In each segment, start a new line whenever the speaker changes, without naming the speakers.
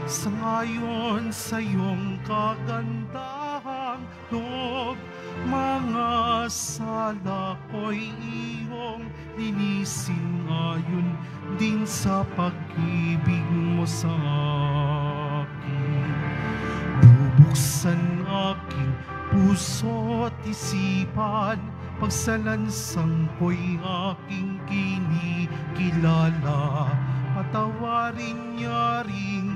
sangayon sa iyong kagandahang loob. Mga sala ko'y iyong linisin ayon din sa pag-ibig mo sa akin. Bubuksan aking puso at isipan, pagsalansang ko'y aking kinikilala. Patawarin niya ring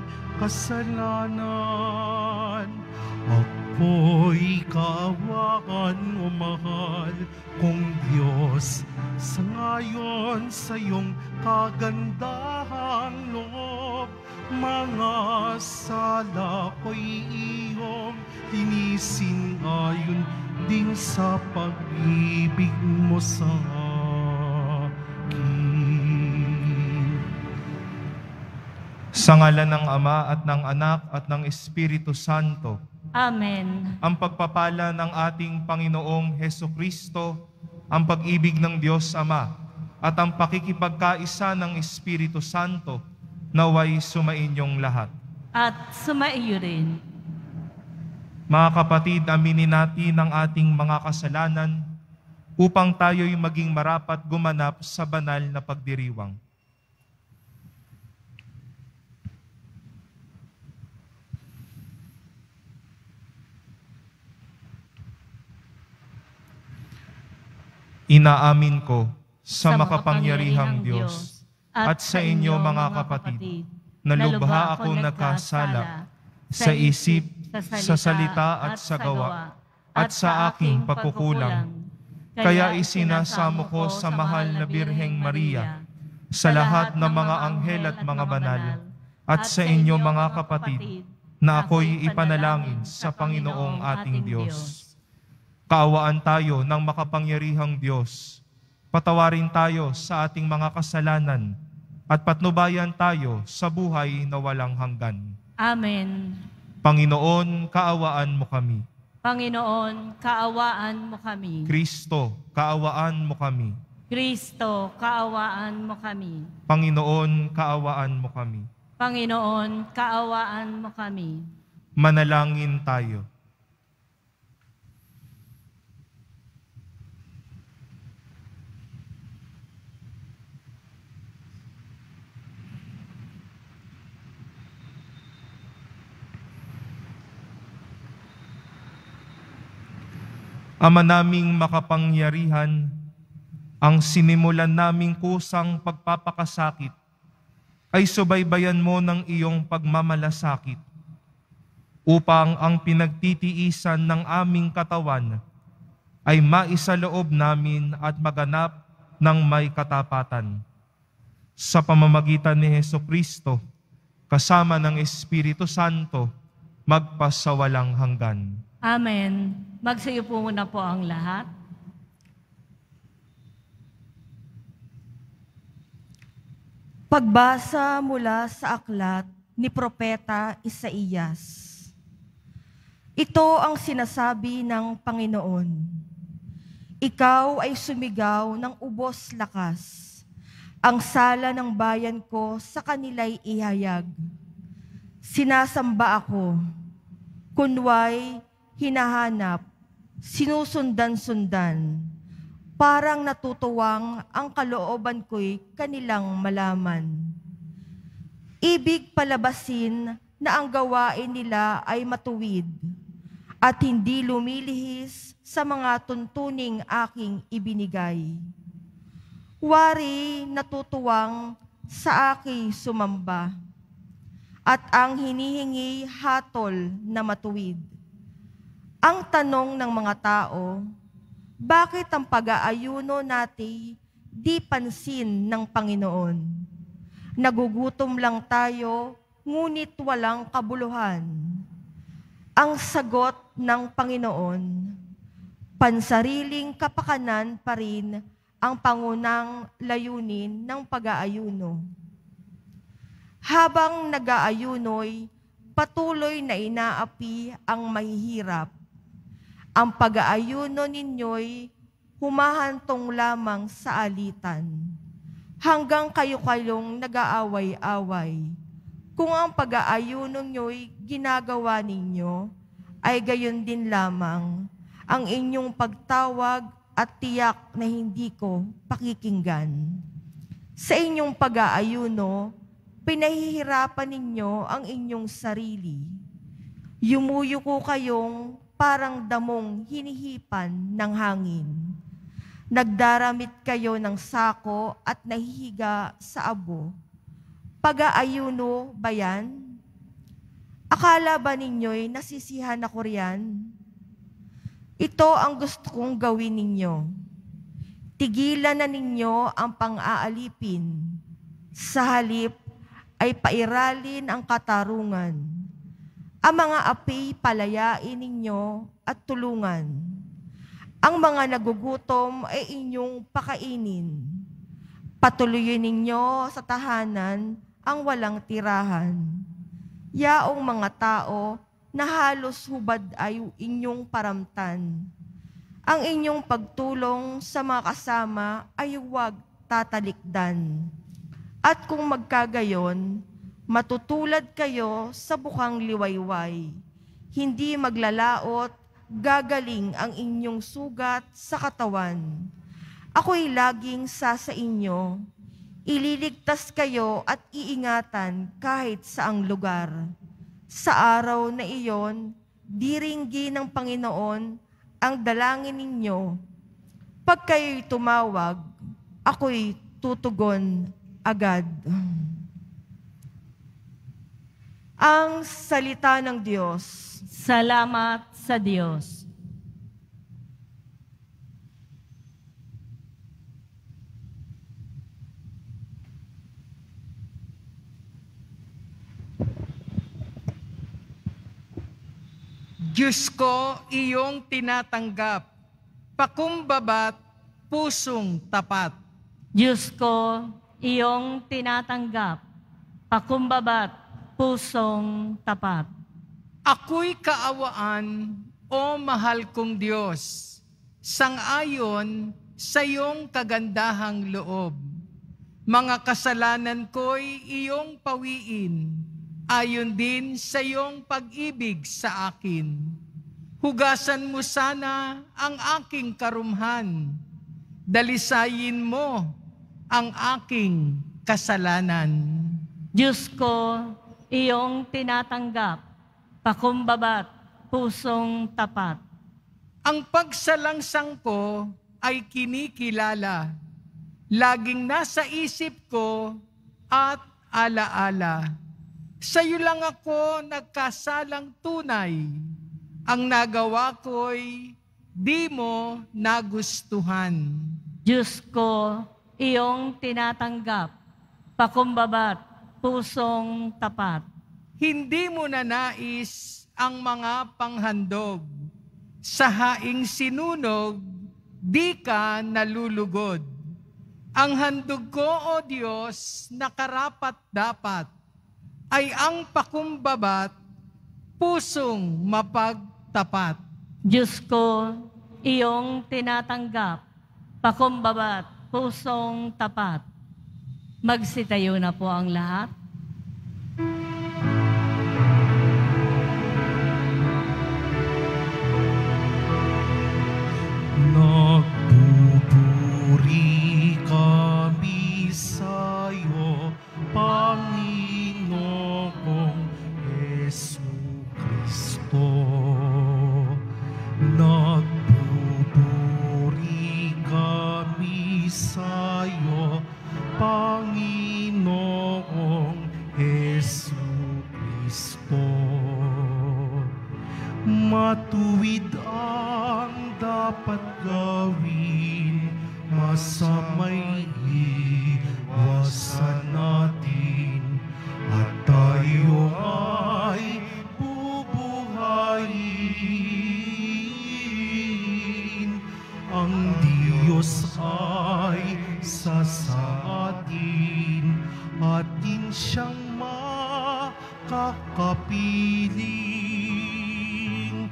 kasalanan. Ako'y kaawaan o mahal kong Diyos, sangayon sa iyong kagandahang loob. Mga sala ko'y iyong linisin ayon din sa pag-ibig mo sa akin.
Sa ngalan ng Ama at ng Anak at ng Espiritu Santo.
Amen.
Ang pagpapala ng ating Panginoong Hesukristo, ang pag-ibig ng Diyos Ama, at ang pakikipagkaisa ng Espiritu Santo, naway sumainyong lahat.
At sumaiyo rin.
Mga kapatid, aminin natin ang ating mga kasalanan upang tayo'y maging marapat gumanap sa banal na pagdiriwang. Inaamin ko sa makapangyarihang Diyos at sa inyo mga kapatid, na lubha akong nagkasala sa isip, sa salita at sa gawa, at sa aking pagkukulang. Kaya isinasamo ko sa mahal na Birheng Maria, sa lahat ng mga anghel at mga banal, at sa inyo mga kapatid, na ako'y ipanalangin sa Panginoong ating Diyos. Kaawaan tayo ng makapangyarihang Diyos. Patawarin tayo sa ating mga kasalanan at patnubayan tayo sa buhay na walang hanggan.
Amen.
Panginoon, kaawaan mo kami.
Panginoon, kaawaan mo kami.
Kristo, kaawaan mo kami.
Kristo, kaawaan mo kami.
Panginoon, kaawaan mo kami.
Panginoon, kaawaan mo kami.
Manalangin tayo. Ama naming makapangyarihan, ang sinimulan naming kusang pagpapakasakit ay subaybayan mo ng iyong pagmamalasakit upang ang pinagtitiisan ng aming katawan ay maisaloob namin at maganap ng may katapatan. Sa pamamagitan ni Hesukristo, kasama ng Espiritu Santo, magpasawalang hanggan.
Amen. Magsayo po muna po ang lahat. Pagbasa mula sa aklat ni Propeta Isaías. Ito ang sinasabi ng Panginoon. Ikaw ay sumigaw ng ubos lakas. Ang sala ng bayan ko sa kanila'y ihayag. Sinasamba ako, kunway hinahanap, sinusundan-sundan. Parang natutuwang ang kalooban ko'y kanilang malaman. Ibig palabasin na ang gawain nila ay matuwid at hindi lumilihis sa mga tuntuning aking ibinigay. Wari natutuwang sa aking sumamba at ang hinihingi hatol na matuwid. Ang tanong ng mga tao, bakit ang pag-aayuno natin di pansin ng Panginoon? Nagugutom lang tayo, ngunit walang kabuluhan. Ang sagot ng Panginoon, pansariling kapakanan pa rin ang pangunang layunin ng pag-aayuno. Habang nag-aayuno'y patuloy na inaapi ang mahihirap. Ang pag-aayuno ninyo'y humahantong lamang sa alitan, hanggang kayo-kayong nag-aaway-away. Kung ang pag-aayuno nyo'y ginagawa ninyo, ay gayon din lamang ang inyong pagtawag at tiyak na hindi ko pakikinggan. Sa inyong pag-aayuno, pinahihirapan ninyo ang inyong sarili. Yumuyuko kayong parang damong hinihipan ng hangin. Nagdaramit kayo ng sako at nahihiga sa abo. Pag-aayuno ba yan? Akala ba ninyo'y nasisihan ako riyan? Ito ang gusto kong gawin ninyo. Tigilan na ninyo ang pang-aalipin. Sa halip ay pairalin ang katarungan. Ang mga api palayain ninyo at tulungan. Ang mga nagugutom ay inyong pakainin. Patuloyin ninyo sa tahanan ang walang tirahan. Yaong mga tao na halos hubad ay inyong paramtan. Ang inyong pagtulong sa mga kasama ay huwag tatalikdan. At kung magkagayon, matutulad kayo sa bukang liwayway. Hindi maglalaot, gagaling ang inyong sugat sa katawan. Ako'y laging sa inyo. Ililigtas kayo at iingatan kahit saang lugar. Sa araw na iyon, diringgi ng Panginoon ang dalangin ninyo. Pag kayo'y tumawag, ako'y tutugon agad. Ang salita ng Diyos.
Salamat sa Diyos.
Diyos ko, iyong tinatanggap, pakumbabat, pusong tapat.
Diyos ko, iyong tinatanggap, pakumbabat, pusong tapat.
Ako'y kaawaan, o mahal kong Diyos, sang-ayon sa iyong kagandahang loob. Mga kasalanan ko'y iyong pawiin, ayon din sa iyong pag-ibig sa akin. Hugasan mo sana ang aking karumhan. Dalisayin mo ang aking kasalanan.
Diyos ko, iyong tinatanggap, pakumbabat, pusong tapat.
Ang pagsalangsang ko ay kinikilala. Laging nasa isip ko at alaala. Sa'yo lang ako nagkasalang tunay. Ang nagawa ko'y di mo nagustuhan.
Diyos ko, iyong tinatanggap, pakumbabat, pusong tapat.
Hindi mo na nais ang mga panghandog. Sa haing sinunog, di ka nalulugod. Ang handog ko, O Diyos, na karapat-dapat, ay ang pakumbabat, pusong mapagtapat.
Diyos ko, iyong tinatanggap, pakumbabat, pusong tapat. Magsitayo na po ang lahat.
Nagpupuri kami sa'yo, Panginoong Jesucristo. Nagpupuri kami sa'yo, Panginoong Jesucristo. Matuwid ang dapat gawin, masama'y iwasan natin, at tayo ay bubuhayin. Ang Diyos ay sa atin, atin siyang makakapiling.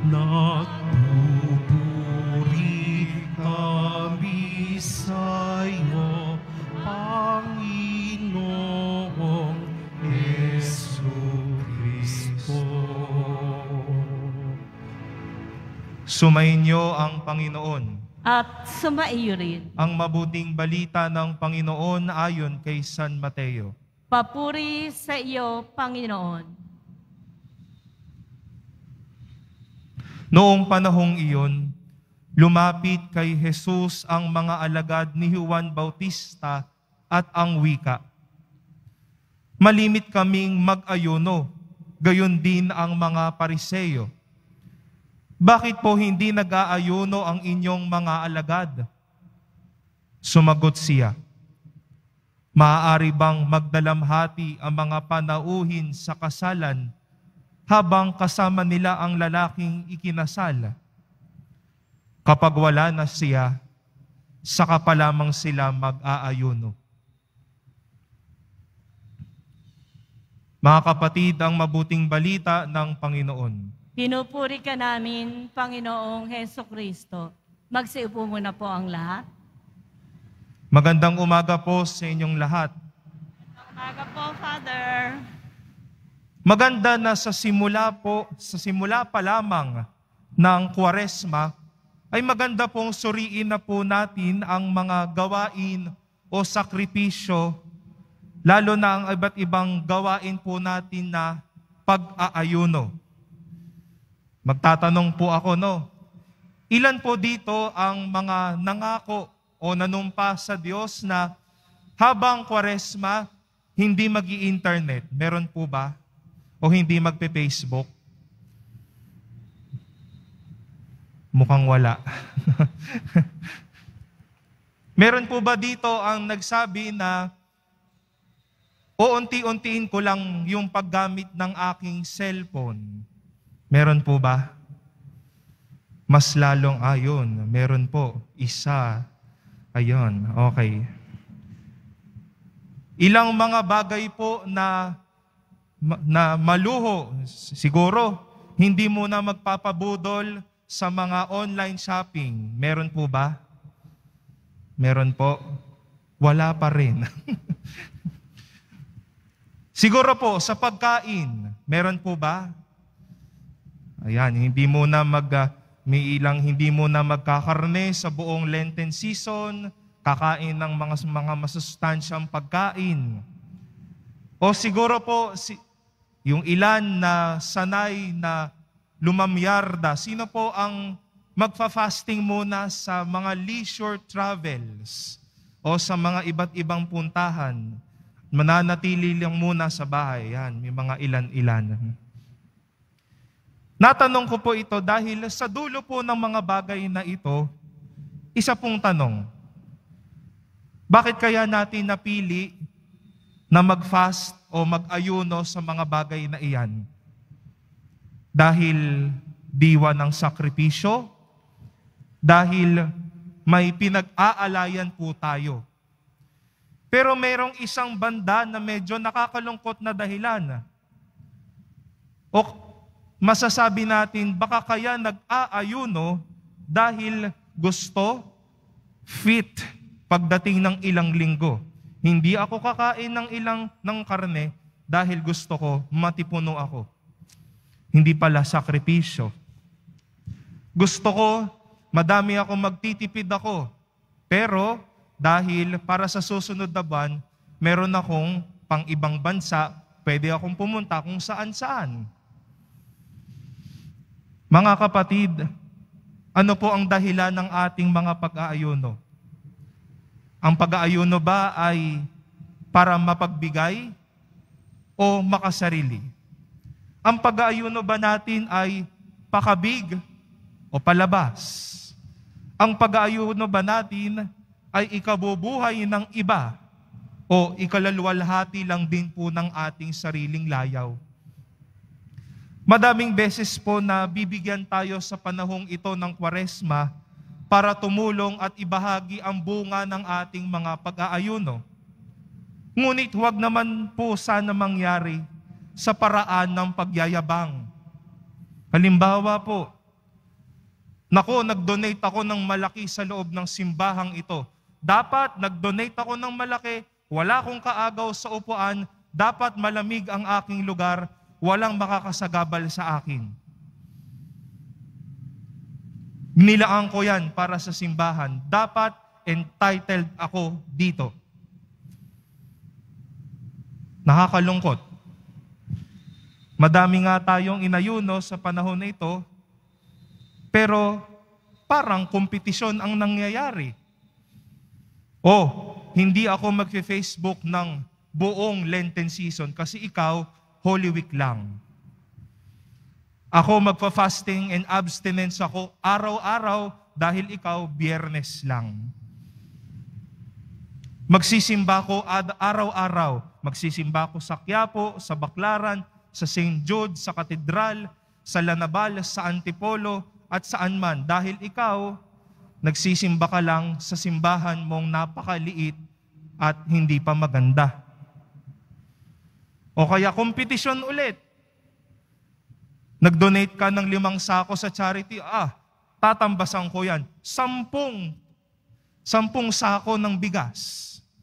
Nagpupuri kami sa'yo, Panginoong Jesucristo.
Sumainyo ang Panginoon.
At sumaiyo rin.
Ang mabuting balita ng Panginoon ayon kay San Mateo.
Papuri sa iyo, Panginoon.
Noong panahong iyon, lumapit kay Jesus ang mga alagad ni Juan Bautista at ang wika. Malimit kaming mag-ayuno, gayon din ang mga Pariseo. Bakit po hindi nag-aayuno ang inyong mga alagad? Sumagot siya, maaari bang magdalamhati ang mga panauhin sa kasalan habang kasama nila ang lalaking ikinasal? Kapag wala na siya, saka pa lamang sila mag-aayuno. Mga kapatid, ang mabuting balita ng Panginoon.
Pinupuri ka namin, Panginoong Hesukristo. Magsiupo muna po ang lahat.
Magandang umaga po sa inyong lahat.
Umaga po, Father.
Maganda na sa simula pa lamang ng Kwaresma, ay maganda pong suriin na po natin ang mga gawain o sakripisyo, lalo na ang iba't ibang gawain po natin na pag-aayuno. Magtatanong po ako, ilan po dito ang mga nangako o nanumpa sa Diyos na habang Kwaresma, hindi mag-i-internet? Meron po ba? O hindi magpe-Facebook? Mukhang wala. Meron po ba dito ang nagsabi na unti-untiin ko lang yung paggamit ng aking cellphone? Meron po ba? Mas lalong ayon. Meron po. Isa. Ayon. Okay. Ilang mga bagay po na maluho. Siguro, hindi muna magpapabudol sa mga online shopping. Meron po ba? Meron po. Wala pa rin. Siguro po, sa pagkain. Meron po ba? Ayan, hindi muna hindi muna magkakarne sa buong Lenten season, kakain ng mga masustansyang pagkain. O siguro po, yung ilan na sanay na lumamyarda, sino po ang magfa-fasting muna sa mga leisure travels o sa mga iba't ibang puntahan? Mananatili lang muna sa bahay. Yan, may mga ilan-ilan. Natanong ko po ito dahil sa dulo po ng mga bagay na ito, isa pong tanong. Bakit kaya natin napili na mag-fast o mag-ayuno sa mga bagay na iyan? Dahil diwa ng sakripisyo? Dahil may pinag-aalayan po tayo? Pero mayroong isang banda na medyo nakakalungkot na dahilan. O masasabi natin, baka kaya nag-aayuno dahil gusto, fit, pagdating ng ilang linggo. Hindi ako kakain ng karne dahil gusto ko, matipuno ako. Hindi pala sakripisyo. Gusto ko, madami ako magtitipid ako. Pero dahil para sa susunod na buwan, meron akong pang ibang bansa, pwede akong pumunta kung saan-saan. Mga kapatid, ano po ang dahilan ng ating mga pag-aayuno? Ang pag-aayuno ba ay para mapagbigay o makasarili? Ang pag-aayuno ba natin ay pakabig o palabas? Ang pag-aayuno ba natin ay ikabubuhay ng iba o ikalalwalhati lang din po ng ating sariling layaw? Madaming beses po na bibigyan tayo sa panahong ito ng Kwaresma para tumulong at ibahagi ang bunga ng ating mga pag-aayuno. Ngunit huwag naman po sana mangyari sa paraan ng pagyayabang. Halimbawa po, nag-donate ako ng malaki sa loob ng simbahang ito. Dapat nag-donate ako ng malaki, wala akong kaagaw sa upuan, dapat malamig ang aking lugar, walang makakasagabal sa akin. Nilaan ko yan para sa simbahan. Dapat entitled ako dito. Nakakalungkot. Madami nga tayong inayuno sa panahon na ito, pero parang kompetisyon ang nangyayari. Hindi ako mag-Facebook ng buong Lenten season kasi ikaw, Holy Week lang. Ako magpa-fasting and abstinence ako araw-araw dahil ikaw Biyernes lang. Magsisimba ko araw-araw. Magsisimba ko sa Quiapo, sa Baclaran, sa St. Jude, sa Katedral, sa Lanabal, sa Antipolo, at saan man. Dahil ikaw, nagsisimba ka lang sa simbahan mong napakaliit at hindi pa maganda. O kaya kompetisyon ulit. Nag-donate ka ng 5 sako sa charity, tatambasan ko yan. 10 sako ng bigas.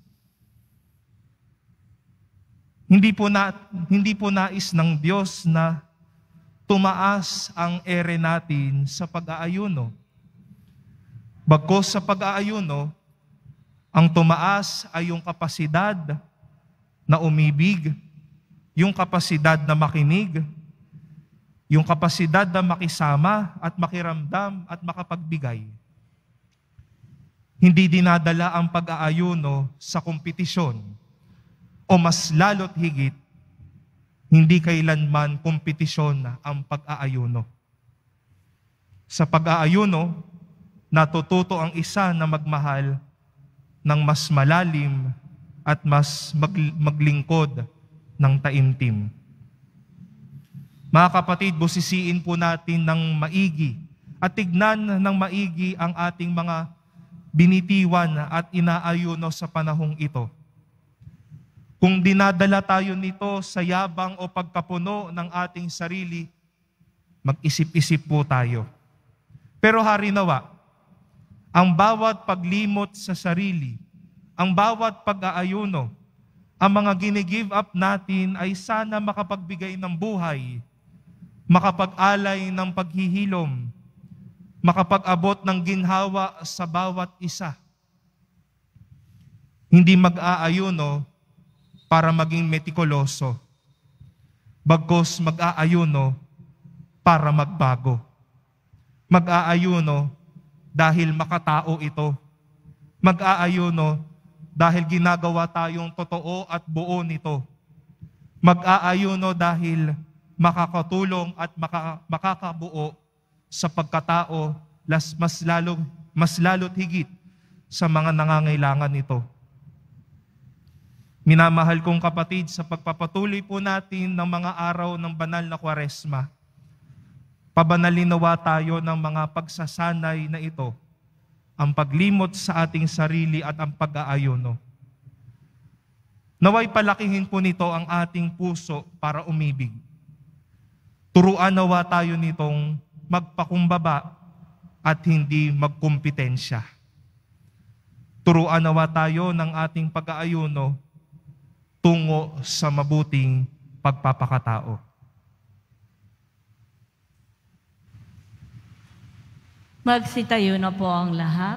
Hindi po nais ng Diyos na tumaas ang ere natin sa pag-aayuno. Bagkus sa pag-aayuno, ang tumaas ay yung kapasidad na umibig, yung kapasidad na makinig, yung kapasidad na makisama at makiramdam at makapagbigay. Hindi dinadala ang pag-aayuno sa kompetisyon o mas lalo't higit, hindi kailanman kompetisyon ang pag-aayuno. Sa pag-aayuno, natututo ang isa na magmahal ng mas malalim at mas maglingkod ng taimtim. Mga kapatid, busisiin po natin ng maigi at tignan ng maigi ang ating mga binitiwan at inaayuno sa panahong ito. Kung dinadala tayo nito sa yabang o pagkapuno ng ating sarili, mag-isip-isip po tayo. Pero harinawa, ang bawat paglimot sa sarili, ang bawat pag-aayuno, ang mga gini-give up natin ay sana makapagbigay ng buhay, makapag-alay ng paghihilom, makapag-abot ng ginhawa sa bawat isa. Hindi mag-aayuno para maging metikuloso, bagkus mag-aayuno para magbago. Mag-aayuno dahil makatao ito. Mag-aayuno dahil ginagawa tayong totoo at buo nito. Mag-aayuno dahil makakatulong at makakabuo sa pagkatao mas lalo't higit sa mga nangangailangan nito. Minamahal kong kapatid, sa pagpapatuloy po natin ng mga araw ng banal na Kwaresma, pabanalin nawa tayo ng mga pagsasanay na ito, ang paglimot sa ating sarili at ang pag-aayuno. Naway palakihin po nito ang ating puso para umibig. Turuan nawa tayo nitong magpakumbaba at hindi magkumpetensya. Turuan nawa tayo ng ating pag-aayuno tungo sa mabuting pagpapakatao.
Magsitayo na po ang lahat.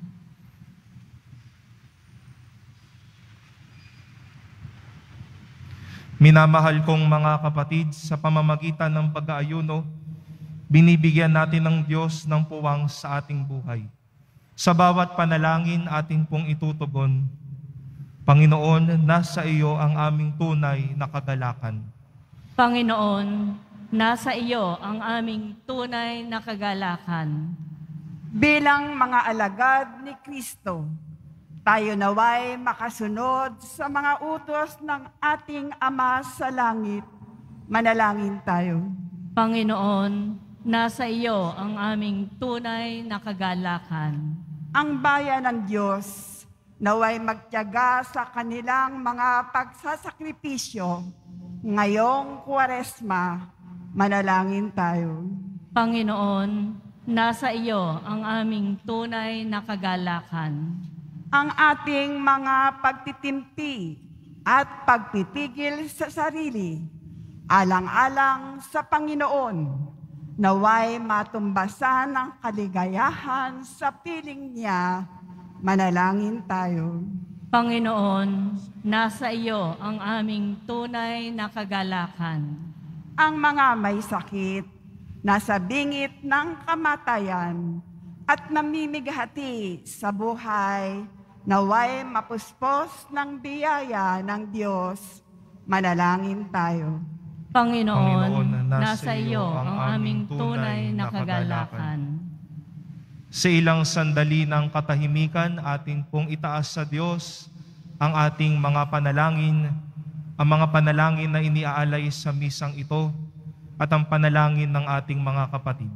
Minamahal kong mga kapatid, sa pamamagitan ng pag-aayuno, binibigyan natin ng Diyos ng puwang sa ating buhay. Sa bawat panalangin ating pong itutugon, Panginoon, nasa iyo ang aming tunay na kagalakan.
Panginoon, nasa iyo ang aming tunay na kagalakan.
Bilang mga alagad ni Kristo, tayo naway makasunod sa mga utos ng ating Ama sa langit. Manalangin tayo.
Panginoon, nasa iyo ang aming tunay na kagalakan.
Ang bayan ng Diyos, naway magtiyaga sa kanilang mga pagsasakripisyo. Ngayong Kwaresma, manalangin tayo.
Panginoon, nasa iyo ang aming tunay na kagalakan.
Ang ating mga pagtitimpi at pagtitigil sa sarili, alang-alang sa Panginoon, naway matumbasan ng kaligayahan sa piling niya. Manalangin tayo.
Panginoon, nasa iyo ang aming tunay na kagalakan.
Ang mga may sakit, nasa bingit ng kamatayan, at namimighati sa buhay, naway mapuspos ng biyaya ng Diyos. Manalangin tayo.
Panginoon, nasa iyo ang aming tunay na kagalakan.
Sa ilang sandali ng katahimikan, ating pong itaas sa Diyos ang ating mga panalangin, ang mga panalangin na iniaalay sa misang ito, at ang panalangin ng ating mga kapatid.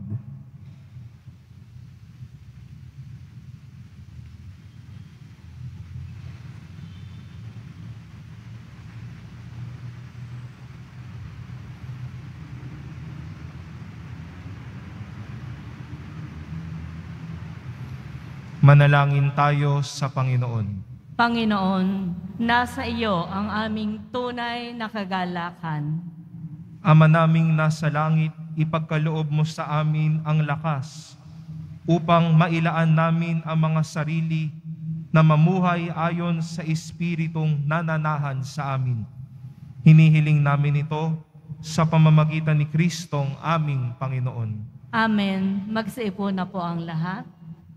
Manalangin tayo sa Panginoon.
Panginoon, nasa iyo ang aming tunay na kagalakan.
Ama naming nasa langit, ipagkaloob mo sa amin ang lakas upang mailaan namin ang mga sarili na mamuhay ayon sa Espiritong nananahan sa amin. Hinihiling namin ito sa pamamagitan ni Kristong aming Panginoon.
Amen. Magsiupo na po ang lahat.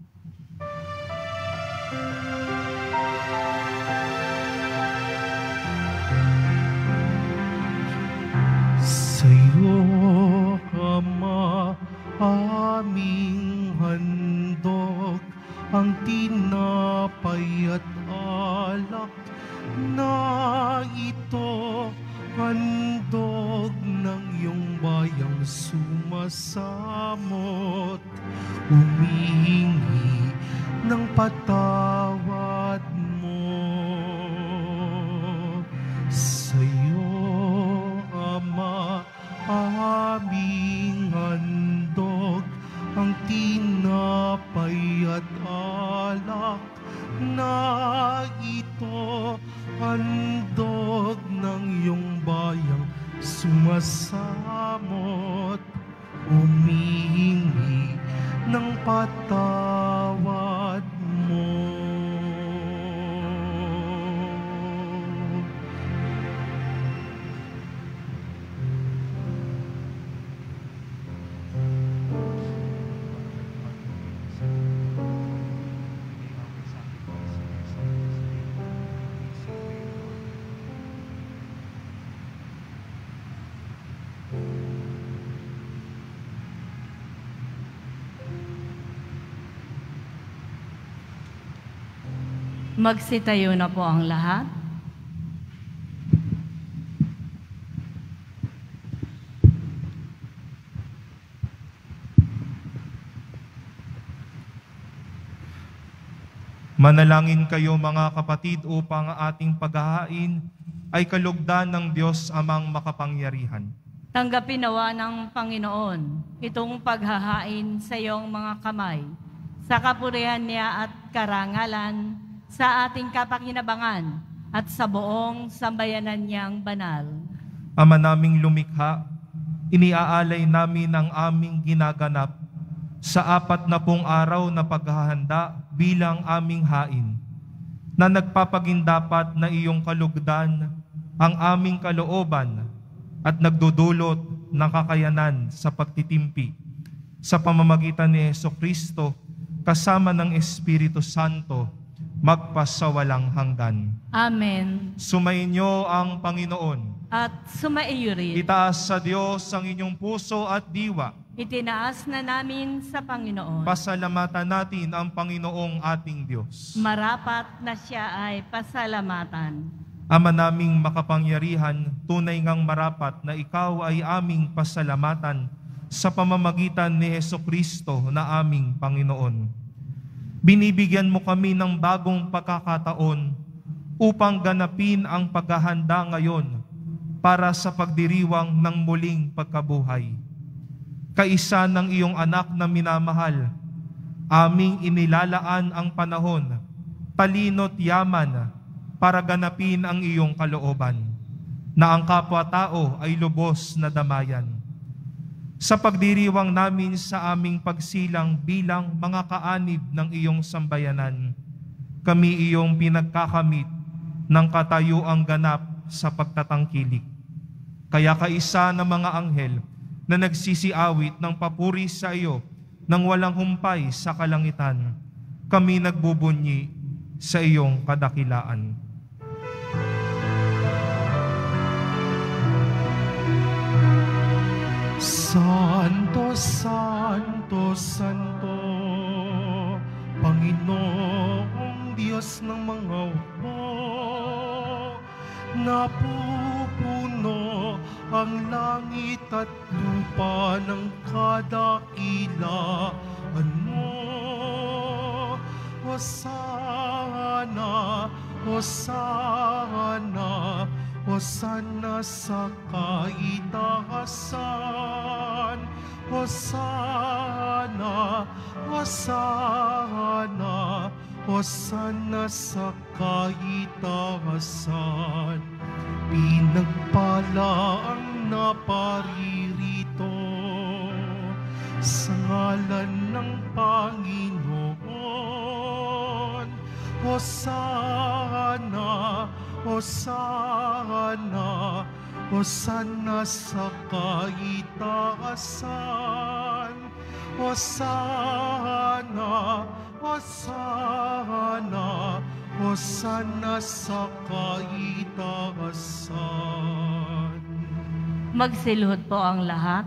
Sa'yo, Ama, aming handog, ang tinapay at alak na ito, handog ng iyong bayang sumasamot, humihingi ng patawad mo. Sa'yo, Ama, aming handog, ang tinapay at alak na ito, handog ng iyong bayang sumasamot, humihingi ng patawad mo.
Magsitayo na po ang lahat.
Manalangin kayo mga kapatid upang ang ating paghahain ay kalugdan ng Diyos Amang makapangyarihan.
Tanggapin nawa ng Panginoon itong paghahain sa iyong mga kamay, sa kapurihan niya at karangalan, sa ating kapakinabangan at sa buong sambayanan niyang banal.
Ama naming lumikha, iniaalay namin ang aming ginaganap sa 40 araw na paghahanda bilang aming hain, na nagpapagindapat na iyong kalugdan ang aming kalooban at nagdudulot ng kakayanan sa pagtitimpi sa pamamagitan ni Jesucristo kasama ng Espiritu Santo magpasawalang hanggan.
Amen.
Sumainyo ang Panginoon.
At sumaiyo rin.
Itaas sa Diyos ang inyong puso at diwa.
Itinaas na namin sa Panginoon.
Pasalamatan natin ang Panginoong ating Diyos.
Marapat na siya ay pasalamatan.
Ama naming makapangyarihan, tunay ngang marapat na ikaw ay aming pasalamatan sa pamamagitan ni Jesucristo na aming Panginoon. Binibigyan mo kami ng bagong pagkakataon upang ganapin ang paghahanda ngayon para sa pagdiriwang ng muling pagkabuhay. Kaisa ng iyong anak na minamahal, aming inilalaan ang panahon, talino't yaman para ganapin ang iyong kalooban, na ang kapwa-tao ay lubos na damayan. sa pagdiriwang namin sa aming pagsilang bilang mga kaanib ng iyong sambayanan, kami iyong pinagkakamit ng katayuang ganap sa pagtatangkilik. Kaya kaisa ng mga anghel na nagsisiawit ng papuri sa iyo nang walang humpay sa kalangitan, kami nagbubunyi sa iyong kadakilaan.
Santo, Santo, Santo, Panginoong Diyos ng mga hukbo, napupuno ang langit at lupa ng kadakilaan mo. Hosana, Hosana, Hosana sa kaitaasan. Hosana, Hosana, Hosana sa kaitaasan. Pinagpala ang naparirito sa ngalan ng Panginoon. Hosana, Hosana, Hosana sa kaitaasan. Hosana, Hosana, Hosana sa kaitaasan.
Magsiluhod po ang lahat.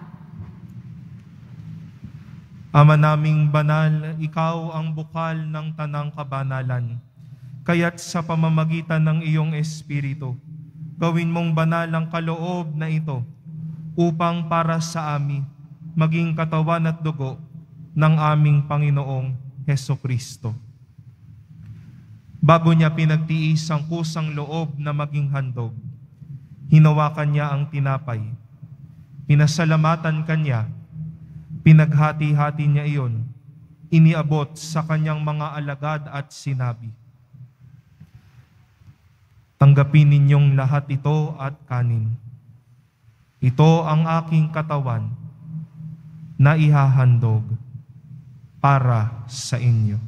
Ama naming banal, ikaw ang bukal ng tanang kabanalan. Kaya't sa pamamagitan ng iyong Espiritu, gawin mong banal ang kaloob na ito upang para sa amin maging katawan at dugo ng aming Panginoong Hesukristo. Bago niya pinagtiis ang kusang loob na maging handog, hinawakan niya ang tinapay, pinasalamatan kanya, pinaghati-hati niya iyon, iniabot sa kanyang mga alagad at sinabi, "Tanggapin ninyong lahat ito at kanin. Ito ang aking katawan na ihahandog para sa inyo."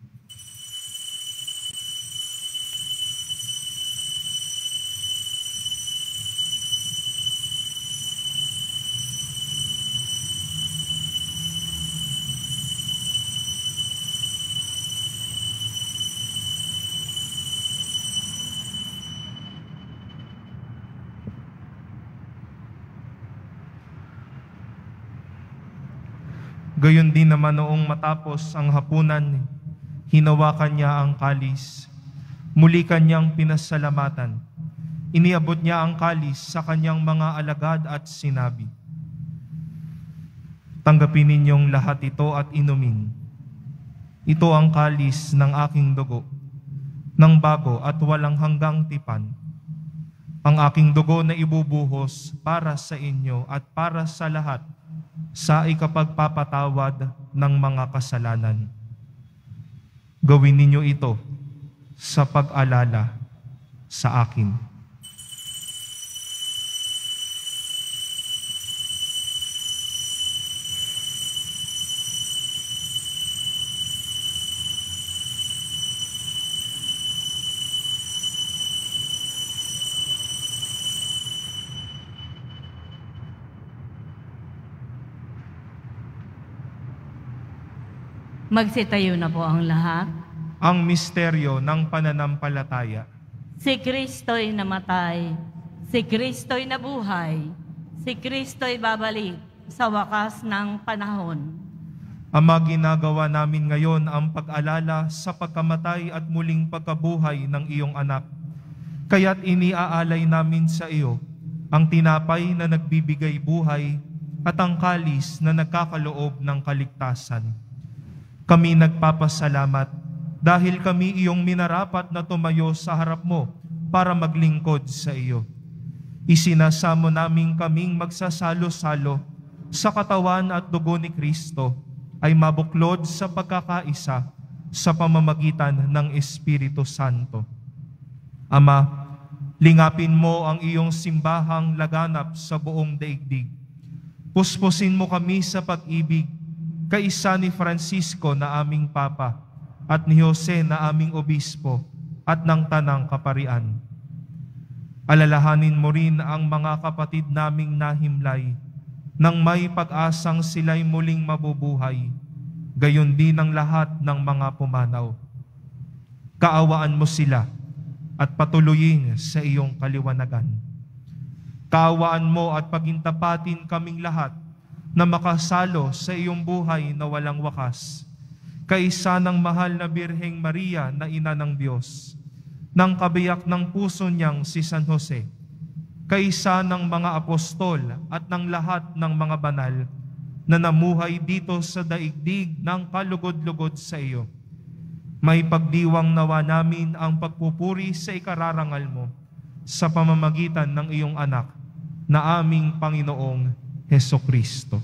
Gayon din naman noong matapos ang hapunan, hinawakan niya ang kalis. Muli kanyang pinasalamatan. Iniabot niya ang kalis sa kanyang mga alagad at sinabi, "Tanggapin ninyong lahat ito at inumin. Ito ang kalis ng aking dugo, ng bago at walang hanggang tipan. Ang aking dugo na ibubuhos para sa inyo at para sa lahat sa ikapagpapatawad ng mga kasalanan. Gawin ninyo ito sa pag-alala sa akin."
Magsitayo na po ang lahat.
Ang misteryo ng pananampalataya.
Si Kristo'y namatay, si Kristo'y nabuhay, si Kristo'y babalik sa wakas ng panahon.
Ama, ginagawa namin ngayon ang pag-alala sa pagkamatay at muling pagkabuhay ng iyong anak. Kaya't iniaalay namin sa iyo ang tinapay na nagbibigay buhay at ang kalis na nagkakaloob ng kaligtasan. Kami nagpapasalamat dahil kami iyong minarapat na tumayo sa harap mo para maglingkod sa iyo. Isinasamo namin kaming magsasalo-salo sa katawan at dugo ni Kristo ay mabuklod sa pagkakaisa sa pamamagitan ng Espiritu Santo. Ama, lingapin mo ang iyong simbahang laganap sa buong daigdig. Puspusin mo kami sa pag-ibig, kaisa ni Francisco na aming Papa, at ni Jose na aming Obispo, at ng Tanang Kaparian. Alalahanin mo rin ang mga kapatid naming nahimlay, nang may pag-asang sila'y muling mabubuhay, gayon din ang lahat ng mga pumanaw. Kaawaan mo sila at patuloyin sa iyong kaliwanagan. Kaawaan mo at pagintapatin kaming lahat na makasalo sa iyong buhay na walang wakas, kaisa ng mahal na Birheng Maria na Ina ng Diyos, ng kabiyak ng puso niyang si San Jose, kaisa ng mga apostol at ng lahat ng mga banal na namuhay dito sa daigdig ng kalugod-lugod sa iyo. May pagdiwang nawa namin ang pagpupuri sa ikararangal mo sa pamamagitan ng iyong anak na aming Panginoong Hesukristo.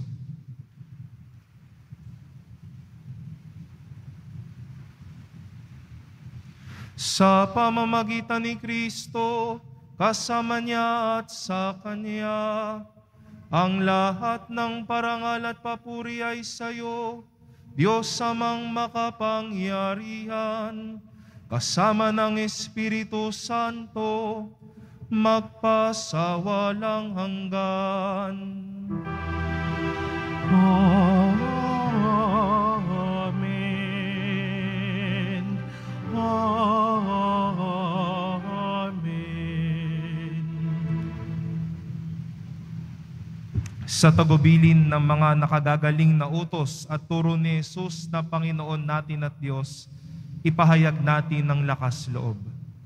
Sa pamamagitan ni Kristo, kasama niya at sa Kanya, ang lahat ng parangal at papuri ay sa iyo, Diyos Amang makapangyarihan, kasama ng Espiritu Santo, magpasawalang hanggan.
Amen. Amen.
Sa tagubilin ng mga nakagagaling na utos at turo ni Jesus na Panginoon natin at Diyos, ipahayag natin ng lakas loob.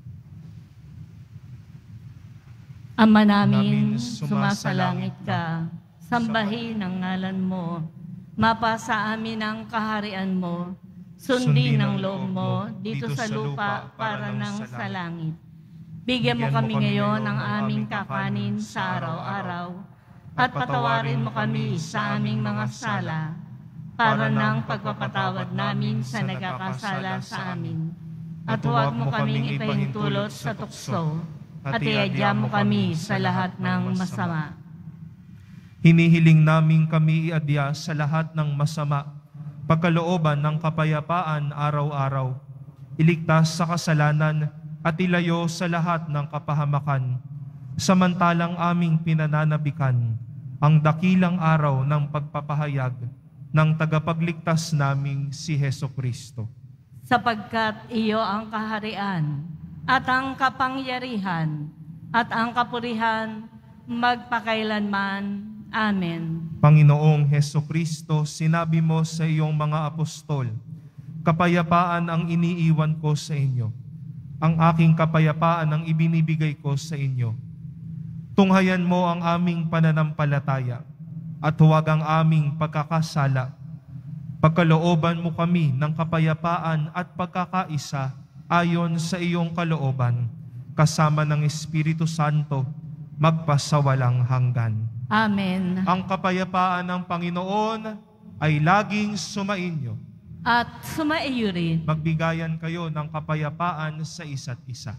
Ama namin, sumasalangit ka, sambahin ang ngalan mo, mapasa amin ang kaharian mo, sundin ang loob mo dito sa lupa para nang sa langit. Bigyan mo kami ngayon ng aming kakanin sa araw-araw, at patawarin mo kami sa aming mga sala, para nang pagpapatawad namin sa nagkakasala sa amin. At huwag mo kaming ipahintulot sa tukso, at iadya mo kami sa lahat ng masama.
Hinihiling namin kami iadya sa lahat ng masama, pagkalooban ng kapayapaan araw-araw, iligtas sa kasalanan at ilayo sa lahat ng kapahamakan, samantalang aming pinananabikan ang dakilang araw ng pagpapahayag ng tagapagligtas naming si Hesukristo.
Sapagkat iyo ang kaharian, at ang kapangyarihan, at ang kapurihan, magpakailanman. Amen.
Panginoong Hesukristo, sinabi mo sa iyong mga apostol, kapayapaan ang iniiwan ko sa inyo. Ang aking kapayapaan ang ibinibigay ko sa inyo. Tunghayan mo ang aming pananampalataya at huwag ang aming pagkakasala. Pagkalooban mo kami ng kapayapaan at pagkakaisa ayon sa iyong kalooban, kasama ng Espiritu Santo, magpasawalang hanggan.
Amen.
Ang kapayapaan ng Panginoon ay laging sumainyo.
At sumaiyo rin.
Magbigayan kayo ng kapayapaan sa isa't isa.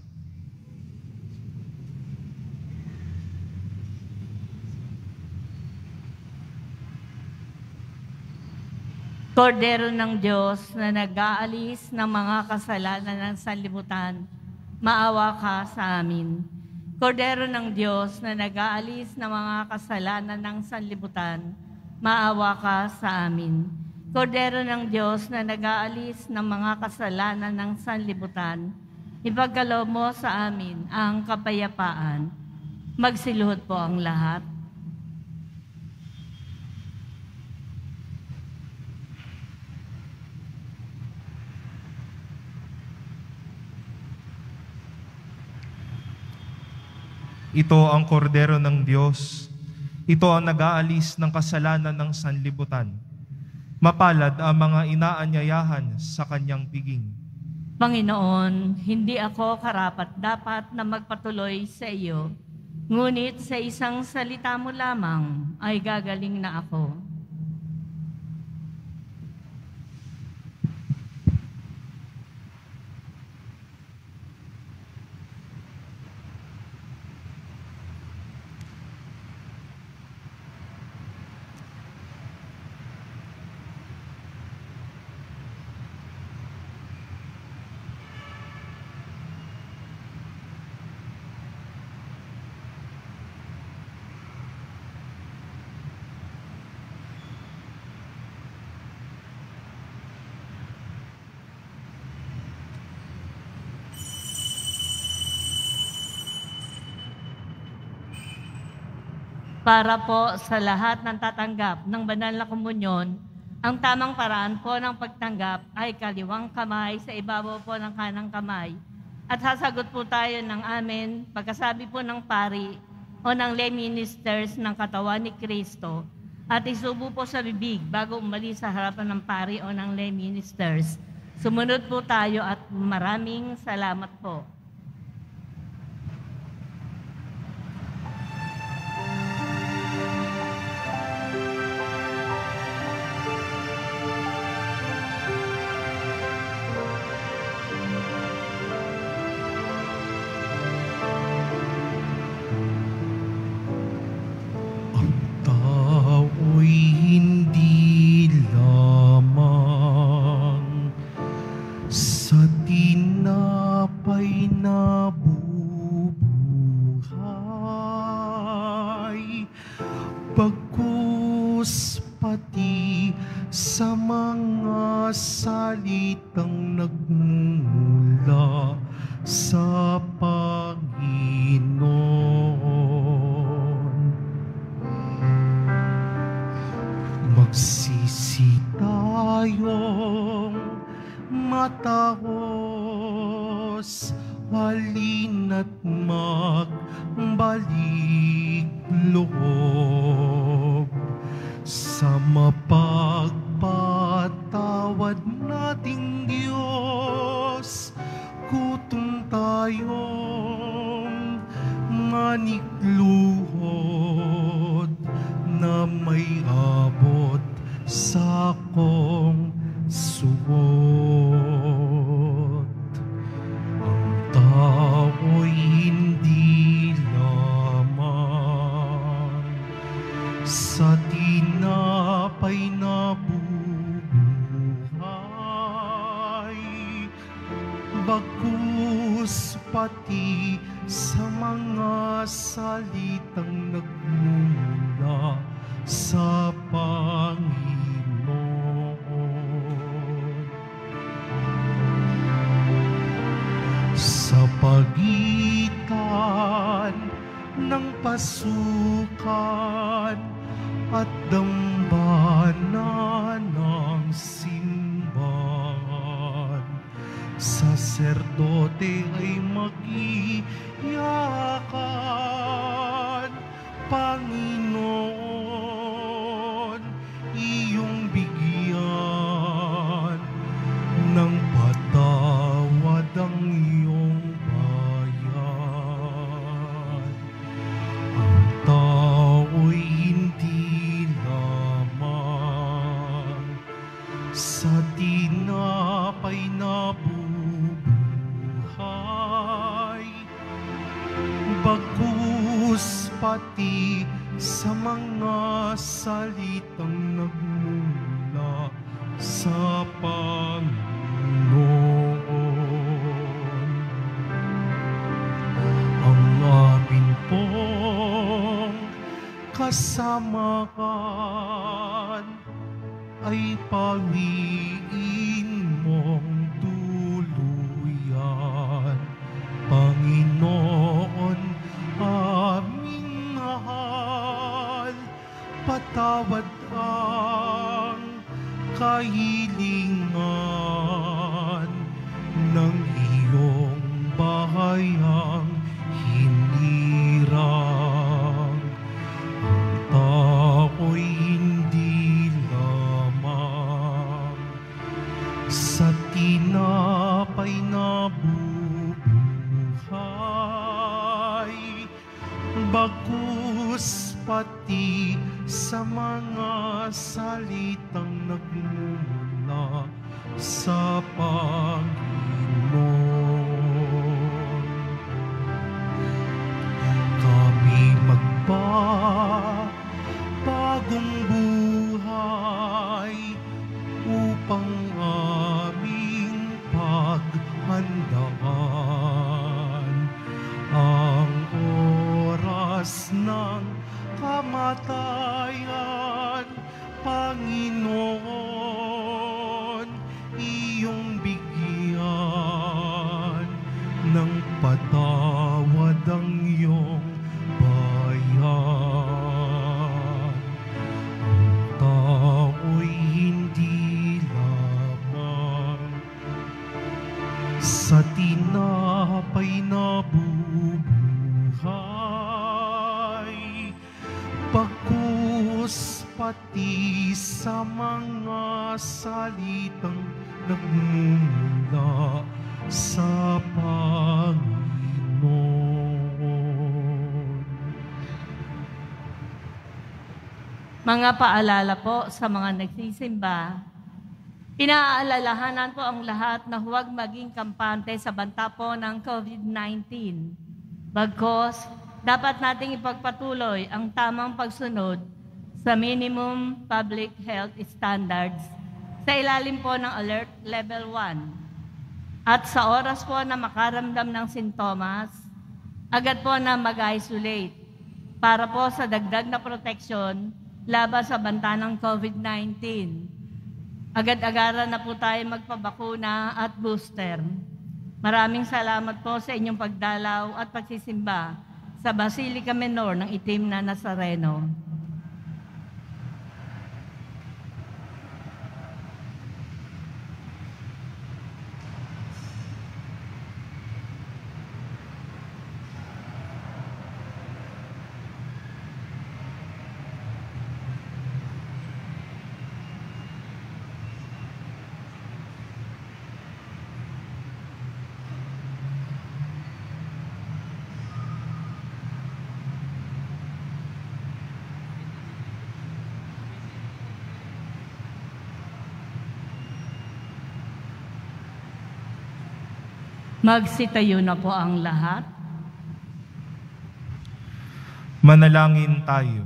Kordero ng Diyos na nag-aalis ng mga kasalanan ng sanlibutan, maawa ka sa amin. Kordero ng Diyos na nag-aalis ng mga kasalanan ng sanlibutan, maawa ka sa amin. Kordero ng Diyos na nag-aalis ng mga kasalanan ng sanlibutan, ipagkaloob mo sa amin ang kapayapaan. Magsiluhod po ang lahat.
Ito ang kordero ng Diyos. Ito ang nag-aalis ng kasalanan ng sanlibutan. Mapalad ang mga inaanyayahan sa kanyang piging.
Panginoon, hindi ako karapat-dapat na magpatuloy sa iyo, ngunit sa isang salita mo lamang ay gagaling na ako. para po sa lahat ng tatanggap ng banal na komunyon. Ang tamang paraan po ng pagtanggap ay kaliwang kamay sa ibabaw po ng kanang kamay. At sasagot po tayo ng amen pagkasabi po ng pari o ng lay ministers ng katawan ni Kristo at isubo po sa bibig bago umalis sa harapan ng pari o ng lay ministers. Sumunod po tayo at maraming salamat po.
Bagkus pati sa mga salitang nagmumula sa Panginoon. Magsisi tayong matahos, halina't magbalik loob sa mapagpatawad nating Diyos. Gutom tayong manikluhod na may abot sa akong suot. Ang tao'y hindi lamang sa tinapay na bubuhay, bagkus pati sa mga salitang nagmumula sa Panginoon. Sa pagitan ng pasukan at dambana ng simbahan, saserdote ay mag-iyakan. Panginoon, iyong bigyan ng patawad ang iyong bayan. Ang tao'y hindi lamang sa tinapay na bubuhay, bagkus pati sa mga salitang nagmumula sa Panginoon. Ang amin pong kasamahan ay panghiin mong tuluyan. Panginoon, aming mahal, patawad ang kahilingan ng iyong bahayang hinirang. Ang tao'y hindi lamang sa tinapay na bubuhay, bagkus pati sa mga salitang nagmumula sa Panginoon. Kami magpapagong buhay upang aming paghandaan ang oras ng kamatayan. Panginoon, iyong bigyan ng patawad ang iyong bayan. pati sa mga salitang nagmumula sa Panginoon.
Mga paalala po sa mga nagsisimba, pinaalalahanan po ang lahat na huwag maging kampante sa banta po ng COVID-19. Bagkos, dapat nating ipagpatuloy ang tamang pagsunod sa minimum public health standards sa ilalim po ng Alert Level 1. At sa oras po na makaramdam ng sintomas, agad po na mag-isolate para po sa dagdag na proteksyon laban sa banta ng COVID-19. Agad-agaran na po tayo magpabakuna at booster. Maraming salamat po sa inyong pagdalaw at pagsisimba sa Basilica Menor ng Itim na Nazareno. Magsitayo na po ang lahat.
Manalangin tayo.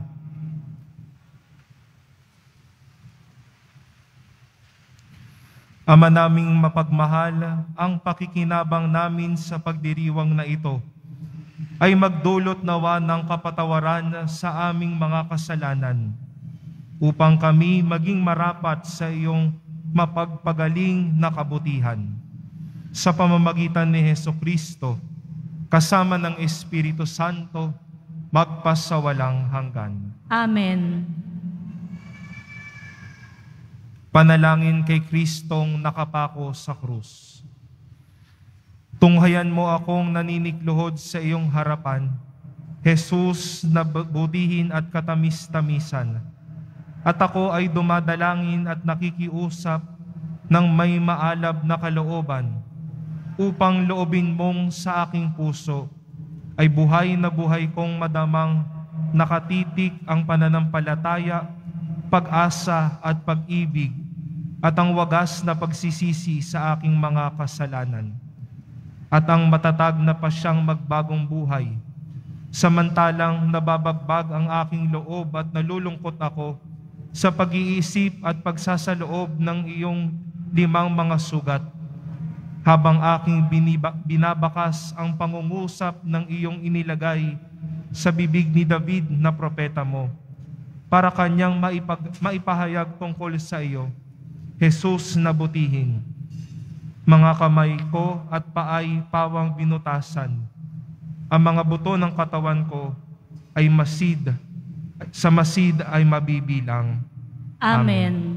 Ama naming mapagmahal, ang pakikinabang namin sa pagdiriwang na ito ay magdulot nawa ng kapatawaran sa aming mga kasalanan upang kami maging marapat sa iyong mapagpagaling na kabutihan. Sa pamamagitan ni Hesukristo, kasama ng Espiritu Santo, magpasawalang hanggan.
Amen.
Panalangin kay Kristong nakapako sa krus. Tunghayan mo akong naninikluhod sa iyong harapan, Jesus na budihin at katamis-tamisan, at ako ay dumadalangin at nakikiusap ng may maalab na kalooban, upang loobin mong sa aking puso ay buhay na buhay kong madamang nakatitik ang pananampalataya, pag-asa at pag-ibig at ang wagas na pagsisisi sa aking mga kasalanan at ang matatag na pasyang magbagong buhay. Samantalang nababagbag ang aking loob at nalulungkot ako sa pag-iisip at pagsasaloob ng iyong 5 mga sugat, habang aking binabakas ang pangungusap ng iyong inilagay sa bibig ni David na propeta mo, para kanyang maipahayag tungkol sa iyo, Jesus na butihin. Mga kamay ko at paay pawang binutasan. Ang mga buto ng katawan ko ay sa masid ay mabibilang.
Amen.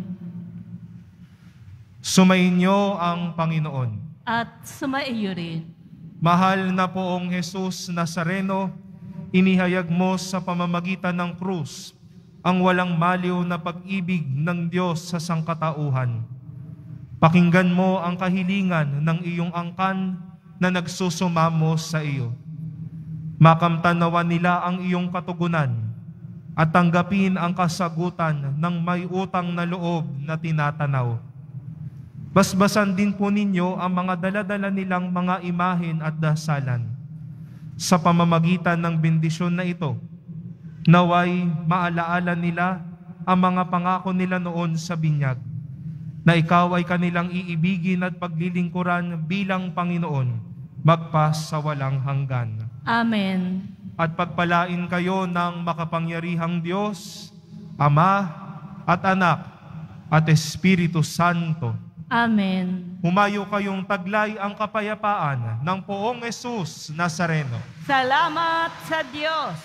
Sumainyo ang Panginoon.
At sumaiyo rin.
Mahal na poong Jesus Nazareno, inihayag mo sa pamamagitan ng krus ang walang maliw na pag-ibig ng Diyos sa sangkatauhan. Pakinggan mo ang kahilingan ng iyong angkan na nagsusumamo sa iyo. Makamtanawan nila ang iyong katugunan at tanggapin ang kasagutan ng may utang na loob na tinatanaw. Basbasan din po ninyo ang mga dala-dala nilang mga imahen at dasalan. Sa pamamagitan ng bendisyon na ito, naway maalaala nila ang mga pangako nila noon sa binyag, na ikaw ay kanilang iibigin at paglilingkuran bilang Panginoon, magpas sa walang hanggan.
Amen.
At pagpalain kayo ng makapangyarihang Diyos, Ama at Anak at Espiritu Santo.
Amen.
Humayo kayong taglay ang kapayapaan ng poong Jesus Nazareno.
Salamat sa Diyos.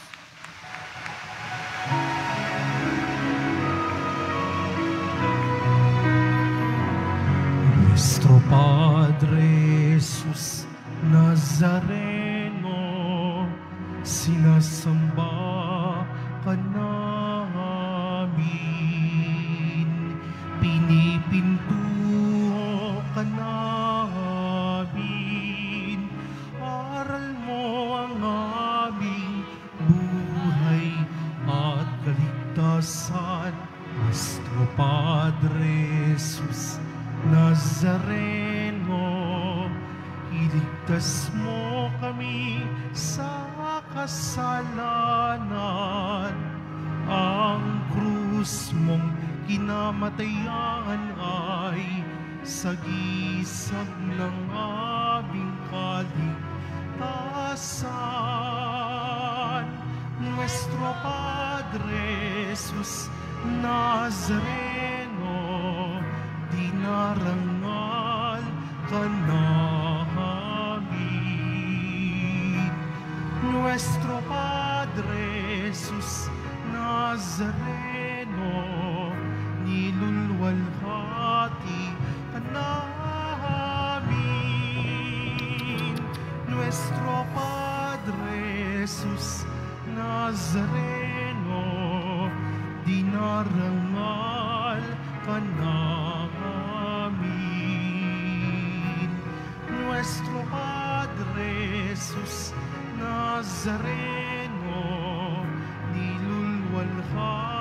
Nuestro Padre Jesus Nazareno, sinasamba ka namin. dasal. Nuestro Padre Jesus Nazareno, iligtas mo kami sa kasalanan. Ang krus mong kinamatayan ay sagisag ng aming kaligtasan. Nuestro Padre Jesus Nazareno, dinarangal ka namin. Nuestro Padre Jesus Nazareno, nilulwalhati ka namin. Nuestro Padre Jesus Nazareno, dinarangal ka namin. Nuestro Padre Jesus Nazareno, nilulwalhati